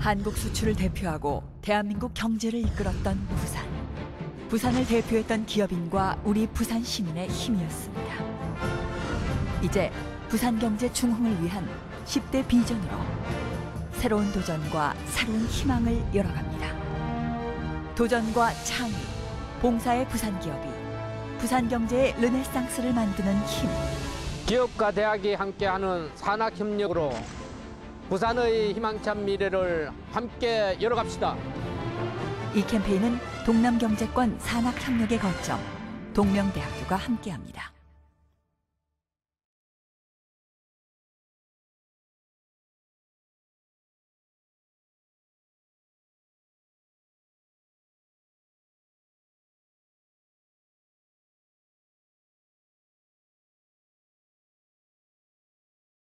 한국 수출을 대표하고 대한민국 경제를 이끌었던 부산. 부산을 대표했던 기업인과 우리 부산 시민의 힘이었습니다. 이제 부산 경제 중흥을 위한 10대 비전으로 새로운 도전과 새로운 희망을 열어갑니다. 도전과 창의, 봉사의 부산 기업이 부산 경제의 르네상스를 만드는 힘. 기업과 대학이 함께하는 산학협력으로 부산의 희망찬 미래를 함께 열어갑시다. 이 캠페인은 동남경제권 산학협력의 거점 동명대학교가 함께합니다.